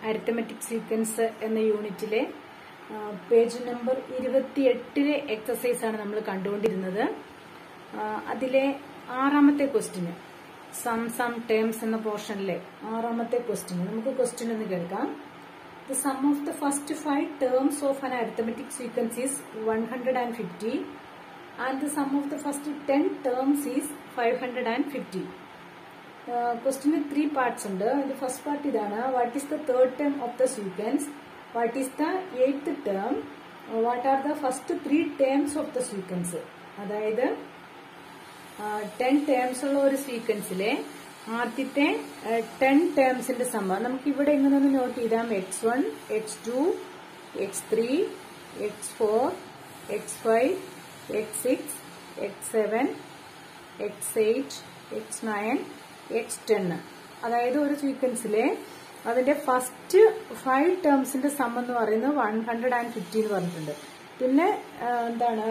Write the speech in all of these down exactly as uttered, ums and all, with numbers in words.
Arithmetic sequence എന്ന യൂണിറ്റിലെ page number ഇരുപത്തിയെട്ടിലെ exercise ആണ് നമ്മൾ കണ്ടുകൊണ്ടിരുന്നത്. അതിലെ ആറാമത്തെ ക്വസ്റ്റ്യന് സം സം ടേംസ് എന്ന പോർഷനിലെ ആറാമത്തെ ക്വസ്റ്റ്യന് നമുക്ക് ക്വസ്റ്റ്യൻ ഒന്ന് കേൾക്കാം. The sum of the first five terms of an arithmetic sequence is one hundred fifty and the sum of the first ten terms is five hundred fifty. Uh, question with three parts under. The first part idana, what is the third term of the sequence, what is the eighth term, uh, what are the first three terms of the sequence. അതായത് ten terms ഉള്ള ഒരു സീക്വൻസിലെ ആദ്യത്തെ ten ടേംസിന്റെ സംഭവം നമുക്ക് ഇവിടെ ഇങ്ങനെ ഒന്ന് note ചെയ്താൽ x one x two x three x four x five x six x seven x eight x nine x ten. അതായത് ഒരു സീക്വൻസിലെ അതിന്റെ ഫസ്റ്റ് ഫൈവ് ടേംസിന്റെ സം എന്ന് പറയുന്നത് വൺ ഹൺഡ്രഡ് ആൻഡ് ഫിഫ്റ്റി എന്ന് പറഞ്ഞിട്ടുണ്ട്. പിന്നെ എന്താണ്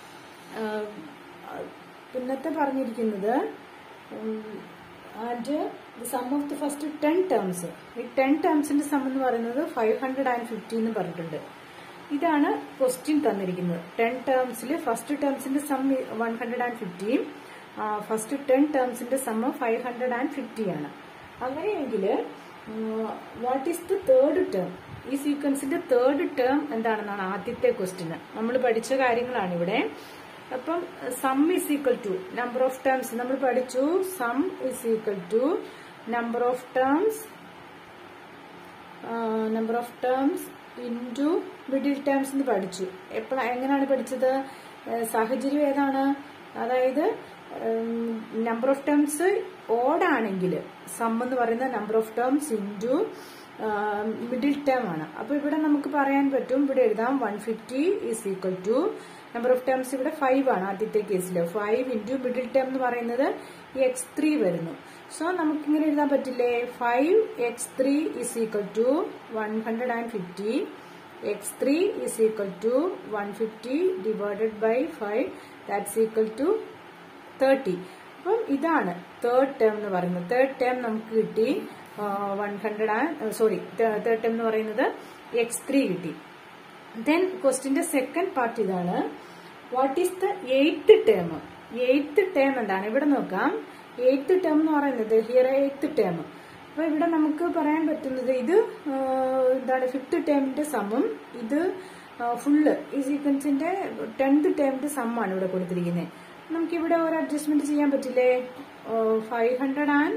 പിന്നത്തെ പറഞ്ഞിരിക്കുന്നത് and the sum of the first ten terms. ഈ ടെൻ ടേംസിന്റെ സം എന്ന് പറയുന്നത് ഫൈവ് ഹൺഡ്രഡ് ആൻഡ് ഫിഫ്റ്റി എന്ന് പറഞ്ഞിട്ടുണ്ട്. ഇതാണ് ക്വസ്റ്റ്യൻ തന്നിരിക്കുന്നത്. ടെൻ ടേംസിൽ ഫസ്റ്റ് ടേംസിന്റെ സം വൺ ഹൺഡ്രഡ് ആൻഡ് ഫിഫ്റ്റിയും ഫസ്റ്റ് ടെൻ ടേംസിന്റെ sum five hundred and fifty ആണ്. അങ്ങനെയെങ്കിൽ what is the third term? ഈ സീക്വൻസിന്റെ തേർഡ് ടേം എന്താണെന്നാണ് ആദ്യത്തെ ക്വസ്റ്റ്യൻ. നമ്മൾ പഠിച്ച കാര്യങ്ങളാണ് ഇവിടെ. അപ്പം sum is equal to number of terms നമ്മൾ പഠിച്ചു. Sum is equal to number of terms number of terms into middle terms എന്ന് പഠിച്ചു. എപ്പോഴാണ് എങ്ങനെയാണ് പഠിച്ചത്? സാഹചര്യം ഏതാണ്? അതായത് നമ്പർ ഓഫ് ടേംസ് ഓഡ് ആണെങ്കിൽ സം എന്ന് പറയുന്ന number of terms into middle term ആണ്. അപ്പൊ ഇവിടെ നമുക്ക് പറയാൻ പറ്റും, ഇവിടെ എഴുതാം one fifty is equal to number of terms ഇവിടെ ഫൈവ് ആണ് ആദ്യത്തെ കേസിൽ. ഫൈവ് ഇൻറ്റു മിഡിൽ ടേം എന്ന് പറയുന്നത് എക്സ് ത്രീ വരുന്നു. സോ നമുക്കിങ്ങനെ എഴുതാൻ പറ്റില്ലേ? Five x three is equal to one hundred and fifty x three is equal to one fifty divided by five that's equal to thirty. അപ്പം ഇതാണ് third term എന്ന് പറയുന്നത്. തേർഡ് ടേം നമുക്ക് കിട്ടി one hundred and sorry third term എന്ന് പറയുന്നത് x three കിട്ടി. Then ക്വസ്റ്റിന്റെ സെക്കൻഡ് പാർട്ട് ഇതാണ്, what is the eighth term? Eighth term എന്താണ്? ഇവിടെ നോക്കാം. എയ്ത്ത് ടേം എന്ന് പറയുന്നത് ഹിയർ എയ്ത്ത് ടേം. അപ്പൊ ഇവിടെ നമുക്ക് പറയാൻ പറ്റുന്നത് ഇത് എന്താണ് ഫിഫ്ത്ത് ടേമിന്റെ സമ്മും ഇത് ഫുള്ള് ഈ സീക്വൻസിന്റെ ടെൻത്ത് ടേമിന്റെ സമ്മാണ് ഇവിടെ കൊടുത്തിരിക്കുന്നത്. നമുക്കിവിടെ ഒരു അഡ്ജസ്റ്റ്മെന്റ് ചെയ്യാൻ പറ്റില്ലേ? Five hundred and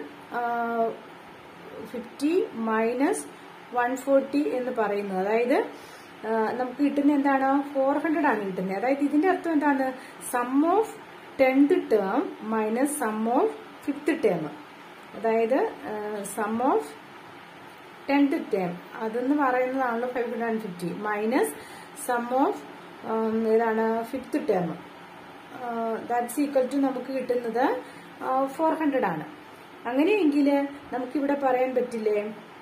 fifty minus one forty എന്ന് പറയുന്നത്, അതായത് നമുക്ക് കിട്ടുന്ന എന്താണ്? ഫോർ ഹൺഡ്രഡ് ആണ് കിട്ടുന്നത്. അതായത് ഇതിന്റെ അർത്ഥം എന്താണ്? Sum of tenth term minus sum of fifth term. അതായത് സം ഓഫ് ടെൻത്ത് ടേം അതെന്ന് പറയുന്നതാണല്ലോ five hundred and fifty minus sum of ഏതാണ് fifth term that's equal to നമുക്ക് കിട്ടുന്നത് ഫോർ ഹൺഡ്രഡ് ആണ്. അങ്ങനെയെങ്കിൽ നമുക്കിവിടെ പറയാൻ പറ്റില്ലേ?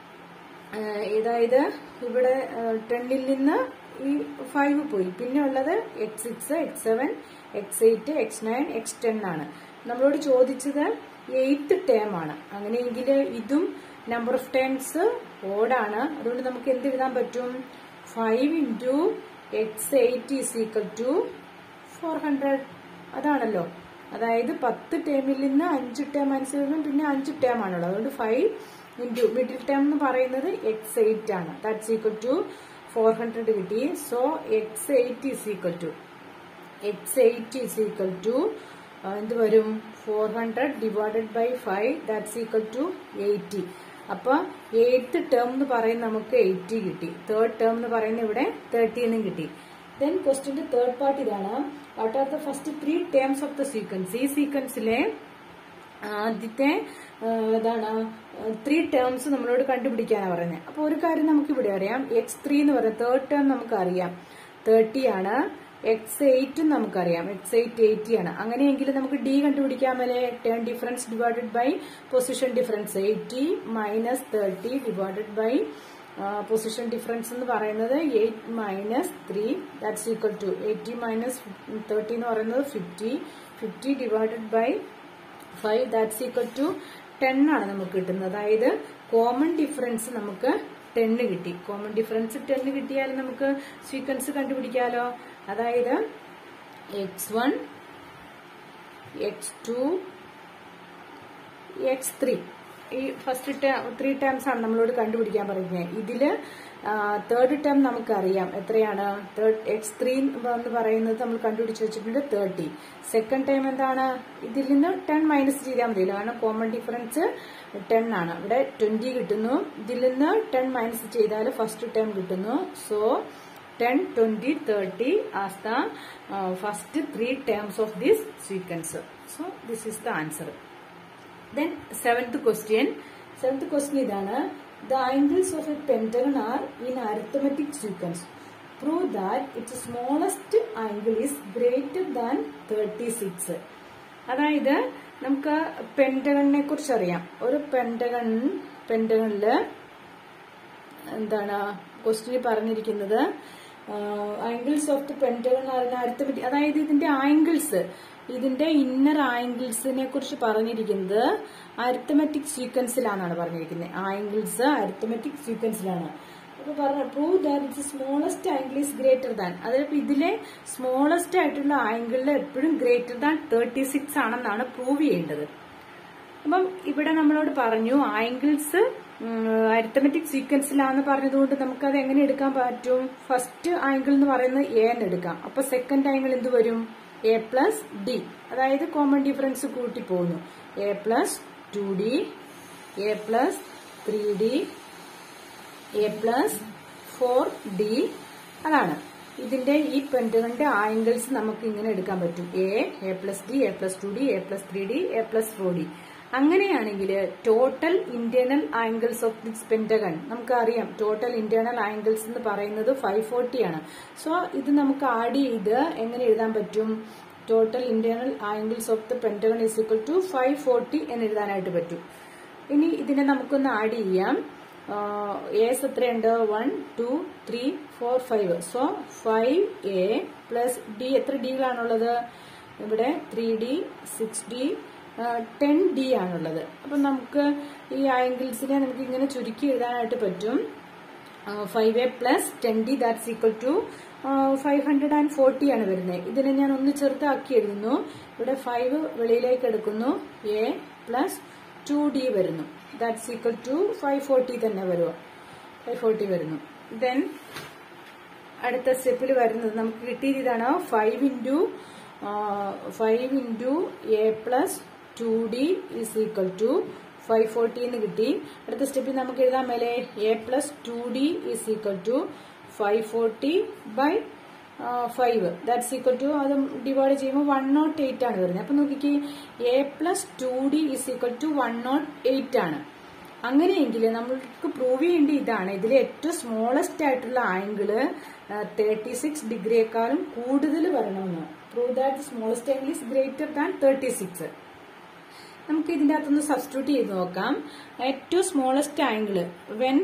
അതായത് ഇവിടെ ടെന്നിൽ നിന്ന് ഈ ഫൈവ് പോയി, പിന്നെ ഉള്ളത് x six x seven x eight x nine x ten ആണ്. നമ്മളോട് ചോദിച്ചത് എയ്ത്ത് ടേം ആണ്. അങ്ങനെയെങ്കിൽ ഇതും നമ്പർ ഓഫ് ടേംസ് ഓഡാണ്. അതുകൊണ്ട് നമുക്ക് എന്ത് എഴുതാൻ പറ്റും? Five into x eight is equal to four hundred. അതാണല്ലോ. അതായത് പത്ത് ടേമിൽ നിന്ന് അഞ്ച് ടേം അനുസരിച്ചും പിന്നെ അഞ്ച് ടേം ആണുള്ളത്. അതുകൊണ്ട് ഫൈവ് ഇൻറ്റു മിഡിൽ ടേം എന്ന് പറയുന്നത് എക്സ് എയ്റ്റ് ആണ്. That's equal to four hundred കിട്ടി. So x eight is equal to x eight is equal to എന്ത് വരും? Four hundred divided by five that's equal to eighty. അപ്പൊ eighth term എന്ന് പറയുന്നത് നമുക്ക് എയ്റ്റി കിട്ടി. തേർഡ് ടേം എന്ന് പറയുന്നത് ഇവിടെ തേർട്ടി എന്നും കിട്ടി. ദെൻ ക്വസ്റ്റ്യന്റെ തേർഡ് പാർട്ട് ഇതാണ്, what are the first three terms of the sequence? ഈ സീക്വൻസിലെ ആദ്യത്തെ ഇതാണ് ത്രീ ടേംസ് നമ്മളോട് കണ്ടുപിടിക്കാനാണ് പറയുന്നത്. അപ്പൊ ഒരു കാര്യം നമുക്ക് ഇവിടെ അറിയാം, എക്സ് ത്രീ എന്ന് പറയുന്നത് തേർഡ് ടേം നമുക്കറിയാം തേർട്ടി ആണ്. എക്സ് എയ്റ്റും നമുക്കറിയാം എക്സ് എയ്റ്റ് എയ്റ്റി ആണ്. അങ്ങനെയെങ്കിൽ നമുക്ക് ഡി കണ്ടുപിടിക്കാമല്ലേ? Term difference divided by position difference. Eighty minus thirty divided by position difference എന്ന് പറയുന്നത് eight minus three that's equal to eighty minus thirty എന്ന് പറയുന്നത് fifty. Fifty divided by five that's equal to ten ആണ് നമുക്ക് കിട്ടുന്നത്. അതായത് common difference നമുക്ക് ടെന്ന് കിട്ടി. കോമൺ ഡിഫറൻസ് ടെന്ന് കിട്ടിയാൽ നമുക്ക് സീക്വൻസ് കണ്ടുപിടിക്കാലോ. അതായത് x one x two x three ഈ ഫസ്റ്റ് ത്രീ ടേംസ് ആണ് നമ്മളോട് കണ്ടുപിടിക്കാൻ പറയുന്നത്. ഇതില് തേർഡ് ടേം നമുക്കറിയാം എത്രയാണ്. തേർഡ് എക്സ് ത്രീ എന്ന് പറയുന്നത് നമ്മൾ കണ്ടുപിടിച്ച് വെച്ചിട്ടുണ്ട് തേർട്ടി. സെക്കൻഡ് ടൈം എന്താണ്, ഇതിൽ നിന്ന് ടെൻ മൈനസ് ചെയ്താൽ മതിയല്ലോ, കാരണം കോമൺ ഡിഫറൻസ് ടെൻ ആണ്. ഇവിടെ ട്വന്റി കിട്ടുന്നു, ഇതിൽ നിന്ന് ടെൻ മൈനസ് ചെയ്താൽ ഫസ്റ്റ് ടേം കിട്ടുന്നു. So ten twenty thirty as the first three terms of this sequence. So this is the answer. Then seventh question. Seventh question ഇതാണ്. The angles of a pentagon are in arithmetic sequence. Prove that its smallest angle is greater than thirty-six. അതായത് നമുക്ക് പെന്റഗണിനെ കുറിച്ച് അറിയാം. ഒരു pentagon പെന്റഗണില് എന്താണ് question പറഞ്ഞിരിക്കുന്നത്, angles of the pentagon are in arithmetic. അതായത് ഇതിന്റെ ആംഗിൾസ്, ഇതിന്റെ ഇന്നർ ആംഗിൾസിനെ കുറിച്ച് പറഞ്ഞിരിക്കുന്നത് അരിത്തമെറ്റിക് സീക്വൻസിലാണെന്നാണ് പറഞ്ഞിരിക്കുന്നത്. ആംഗിൾസ് അരിത്തമെറ്റിക് സീക്വൻസിലാണ്. അപ്പൊ പറഞ്ഞ prove that its smallest angle is greater than. അതായത് ഇതിലെ സ്മോളസ്റ്റ് ആയിട്ടുള്ള ആംഗിളിൽ എപ്പോഴും ഗ്രേറ്റർ ദാൻ തേർട്ടി സിക്സ് ആണെന്നാണ് പ്രൂവ് ചെയ്യേണ്ടത്. അപ്പം ഇവിടെ നമ്മളോട് പറഞ്ഞു ആംഗിൾസ് അരിത്തമെറ്റിക് സീക്വൻസിലാന്ന് പറഞ്ഞതുകൊണ്ട് നമുക്കത് എങ്ങനെ എടുക്കാൻ പറ്റും. ഫസ്റ്റ് ആംഗിൾ എന്ന് പറയുന്നത് എ എന്ന് എടുക്കാം. അപ്പൊ സെക്കൻഡ് ആംഗിൾ എന്ത് വരും, എ പ്ലസ് ഡി. അതായത് കോമൺ ഡിഫറൻസ് കൂട്ടി പോകുന്നു. A plus two D, A plus three D, A plus four D. അതാണ് ഇതിന്റെ ഈ പെന്റഗണിന്റെ ആംഗിൾസ് നമുക്ക് ഇങ്ങനെ എടുക്കാൻ പറ്റും. A, A plus D, A plus two D, A plus three D, A plus four D. അങ്ങനെയാണെങ്കിൽ total internal angles of this pentagon നമുക്കറിയാം. ടോട്ടൽ ഇന്റേണൽ ആംഗിൾസ് എന്ന് പറയുന്നത് ഫൈവ് ഫോർട്ടി ആണ്. സോ ഇത് നമുക്ക് ആഡ് ചെയ്ത് എങ്ങനെ എഴുതാൻ പറ്റും, total internal angles of the pentagon is equal to five forty എന്ന് എഴുതാനായിട്ട് പറ്റും. ഇനി ഇതിനെ നമുക്കൊന്ന് ആഡ് ചെയ്യാം. എസ് എത്രയുണ്ട്, one two three four five. So five A plus D. എത്ര ഡികളാണുള്ളത് ഇവിടെ, three D, six D, ten D ആണുള്ളത്. അപ്പൊ നമുക്ക് ഈ ആംഗിൾസിനെ നമുക്ക് ഇങ്ങനെ ചുരുക്കി എഴുതാനായിട്ട് പറ്റും. Five A plus ten D that's equal to five hundred and forty ആണ് വരുന്നത്. ഇതിനെ ഞാൻ ഒന്ന് ചെറുതാക്കി എഴുതുന്നു. ഇവിടെ ഫൈവ് വെളിയിലേക്ക് എടുക്കുന്നു, എ പ്ലസ് ടു ഡി വരുന്നു. That's equal to five forty തന്നെ വരുമോ, ഫൈവ് ഫോർട്ടി വരുന്നു. ദെൻ അടുത്ത സ്റ്റെപ്പിൽ വരുന്നത് നമുക്ക് കിട്ടിയത് ഇതാണ്. Five into five into A plus two D is equal to five forty എന്ന് കിട്ടി. അടുത്ത സ്റ്റെപ്പിൽ നമുക്ക് എഴുതാൻ മേലെ A plus two D is equal to five forty by five that's equal to, അത് ഡിവൈഡ് ചെയ്യുമ്പോൾ വൺ നോട്ട് എയ്റ്റ് ആണ് വരുന്നത്. അപ്പൊ നോക്കിക്കേ, A plus two D is equal to one nought eight ആണ്. അങ്ങനെയെങ്കിൽ നമ്മൾക്ക് പ്രൂവ് ചെയ്യേണ്ട ഇതാണ്, ഇതിലെ ഏറ്റവും സ്മോളസ്റ്റ് ആയിട്ടുള്ള ആംഗിള് തേർട്ടി സിക്സ് ഡിഗ്രിയേക്കാളും കൂടുതൽ വരണമെന്ന്. Prove that smallest angle is greater than thirty six. നമുക്ക് ഇതിന്റെ അകത്തൊന്ന് സബ്സ്റ്റിറ്റ്യൂട്ട് ചെയ്ത് നോക്കാം. ഏറ്റവും smallest angle when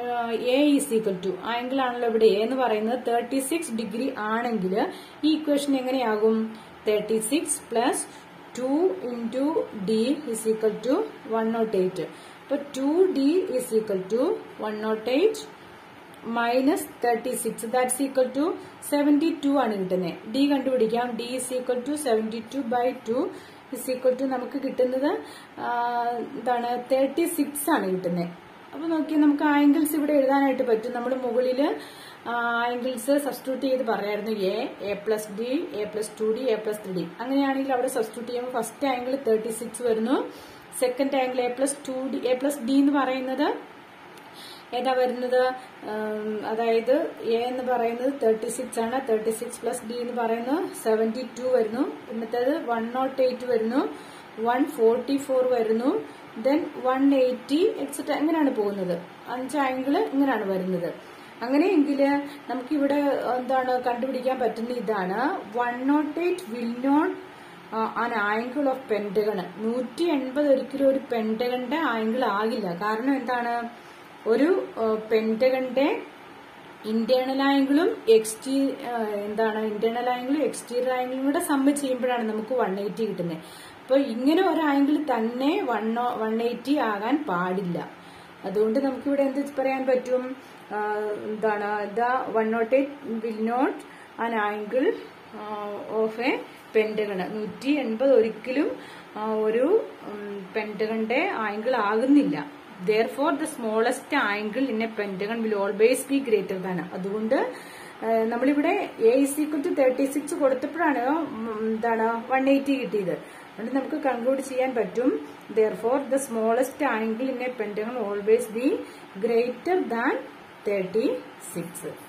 A is equal to, angle ആണല്ലോ ഇവിടെ എ എന്ന് പറയുന്നത്, തേർട്ടി സിക്സ് ഡിഗ്രി ആണെങ്കിൽ ഈ ഇക്വേഷൻ എങ്ങനെയാകും, thirty six plus two into D is equal to one nought eight. അപ്പൊ two D is equal to one nought eight minus thirty six that's equal to seventy two ആണ് കിട്ടുന്നത്. D കണ്ടുപിടിക്കാം. D is equal to seventy two by two is equal to നമുക്ക് കിട്ടുന്നത് എന്താണ്, thirty six ആണ് കിട്ടുന്നത്. അപ്പൊ നോക്കിയാൽ നമുക്ക് ആംഗിൾസ് ഇവിടെ എഴുതാനായിട്ട് പറ്റും. നമ്മൾ മുകളിൽ ആംഗിൾസ് സബ്സ്റ്റിറ്റ്യൂട്ട് ചെയ്ത് പറയായിരുന്നു. A, A plus D, A plus two D, A plus three D. അങ്ങനെയാണെങ്കിൽ അവിടെ സബ്സ്റ്റിറ്റ്യൂട്ട് ചെയ്യുമ്പോൾ ഫസ്റ്റ് ആംഗിൾ തേർട്ടി സിക്സ് വരുന്നു. Second angle A plus two D, A plus D എന്ന് പറയുന്നത് ഏതാ വരുന്നത്, അതായത് എ എന്ന് പറയുന്നത് തേർട്ടി സിക്സ് ആണ്. തേർട്ടി സിക്സ് പ്ലസ് ഡി എന്ന് പറയുന്നത് സെവന്റി ടു വരുന്നു. പിന്നത്തേത് വൺ നോട്ട് എയ്റ്റ് വരുന്നു, വൺ ഫോർട്ടി ഫോർ വരുന്നു, ദെൻ വൺ എയ്റ്റി എക്സെട്ര. എങ്ങനെയാണ് പോകുന്നത്, അഞ്ച് ആംഗിള് ഇങ്ങനെയാണ് വരുന്നത്. അങ്ങനെയെങ്കിൽ നമുക്കിവിടെ എന്താണ് കണ്ടുപിടിക്കാൻ പറ്റുന്ന ഇതാണ്, one nought eight will not an angle of pentagon. നൂറ്റി എൺപത് ഒരിക്കലും ഒരു പെന്റഗണിന്റെ ആംഗിൾ ആകില്ല. കാരണം എന്താണ്, ഒരു പെന്റഗണിന്റെ ഇന്റേണൽ ആംഗിളും എക്സ്റ്റീ എന്താണ് ഇന്റേണൽ ആംഗിളും എക്സ്റ്റീരിയർ ആംഗിളും കൂടെ സമ്മ് ചെയ്യുമ്പോഴാണ് നമുക്ക് വൺ എയ്റ്റി കിട്ടുന്നത്. അപ്പൊ ഇങ്ങനെ ഒരു ആംഗിൾ തന്നെ വൺ വൺ എയ്റ്റി ആകാൻ പാടില്ല. അതുകൊണ്ട് നമുക്കിവിടെ എന്ത് പറയാൻ പറ്റും? എന്താണ് the one nought eight will not an angle of a pentagon. നൂറ്റി എൺപത് ഒരിക്കലും ഒരു പെന്റഗണിന്റെ ആംഗിൾ ആകുന്നില്ല. therefore the smallest angle in a pentagon will always be greater than. അതുകൊണ്ട് നമ്മളിവിടെ A is equal to thirty six കൊടുത്തപ്പോഴാണ് എന്താണ് വൺ എയ്റ്റി കിട്ടിയത്. അതുകൊണ്ട് നമുക്ക് കൺക്ലൂഡ് ചെയ്യാൻ പറ്റും therefore the smallest angle in a pentagon always be greater than thirty six.